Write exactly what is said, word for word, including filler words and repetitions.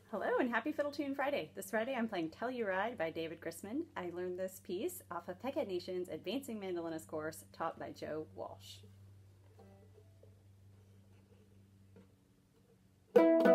Hello and happy Fiddle Tune Friday. This Friday I'm playing Telluride by David Grisman. I learned this piece off of Peckhead Nation's Advancing Mandolinist course taught by Joe Walsh.